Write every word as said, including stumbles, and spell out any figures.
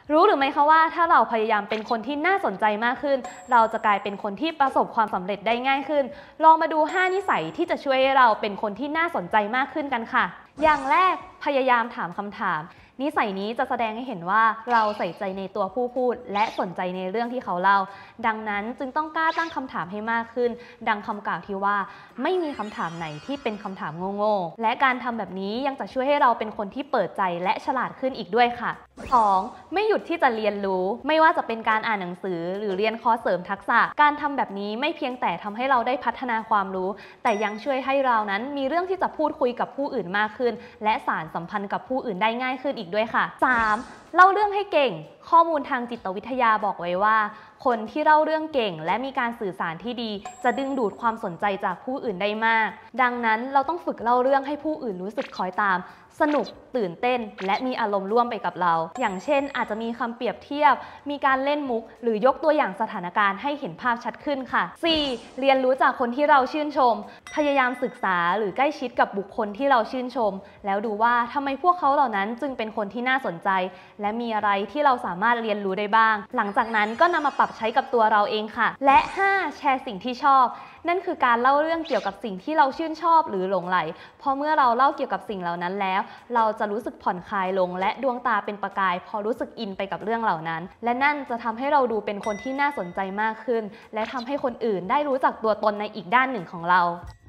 รู้หรือไม่คะว่าถ้าเราพยายามเป็นคนที่น่าสนใจมากขึ้นเราจะกลายเป็นคนที่ประสบความสำเร็จได้ง่ายขึ้นลองมาดูห้านิสัยที่จะช่วยให้เราเป็นคนที่น่าสนใจมากขึ้นกันค่ะอย่างแรกพยายามถามคำถามนิสัยนี้จะแสดงให้เห็นว่าเราใส่ใจในตัวผู้พูดและสนใจในเรื่องที่เขาเล่าดังนั้นจึงต้องกล้าตั้งคำถามให้มากขึ้นดังคำกล่าวที่ว่าไม่มีคำถามไหนที่เป็นคำถามโง่ๆและการทำแบบนี้ยังจะช่วยให้เราเป็นคนที่เปิดใจและฉลาดขึ้นอีกด้วยค่ะ สอง ไม่หยุดที่จะเรียนรู้ไม่ว่าจะเป็นการอ่านหนังสือหรือเรียนคอร์สเสริมทักษะการทำแบบนี้ไม่เพียงแต่ทำให้เราได้พัฒนาความรู้แต่ยังช่วยให้เรานั้นมีเรื่องที่จะพูดคุยกับผู้อื่นมากขึ้นและสานสัมพันธ์กับผู้อื่นได้ง่ายขึ้นอีกด้วยค่ะ สาม เล่าเรื่องให้เก่งข้อมูลทางจิตวิทยาบอกไว้ว่าคนที่เล่าเรื่องเก่งและมีการสื่อสารที่ดีจะดึงดูดความสนใจจากผู้อื่นได้มากดังนั้นเราต้องฝึกเล่าเรื่องให้ผู้อื่นรู้สึกคอยตามสนุกตื่นเต้นและมีอารมณ์ร่วมไปกับเราอย่างเช่นอาจจะมีคำเปรียบเทียบมีการเล่นมุกหรือยกตัวอย่างสถานการณ์ให้เห็นภาพชัดขึ้นค่ะ สี่ เรียนรู้จากคนที่เราชื่นชมพยายามศึกษาหรือใกล้ชิดกับบุคคลที่เราชื่นชมแล้วดูว่าทำไมพวกเขาเหล่านั้นจึงเป็นคนที่น่าสนใจและมีอะไรที่เราสามารถเรียนรู้ได้บ้างหลังจากนั้นก็นำมาปรับใช้กับตัวเราเองค่ะและ ห้า แชร์สิ่งที่ชอบนั่นคือการเล่าเรื่องเกี่ยวกับสิ่งที่เราชื่นชอบหรือหลงใหลพอเมื่อเราเล่าเกี่ยวกับสิ่งเหล่านั้นแล้วเราจะรู้สึกผ่อนคลายลงและดวงตาเป็นประกายพอรู้สึกอินไปกับเรื่องเหล่านั้นและนั่นจะทำให้เราดูเป็นคนที่น่าสนใจมากขึ้นและทำให้คนอื่นได้รู้จักตัวตนในอีกด้านหนึ่งของเรา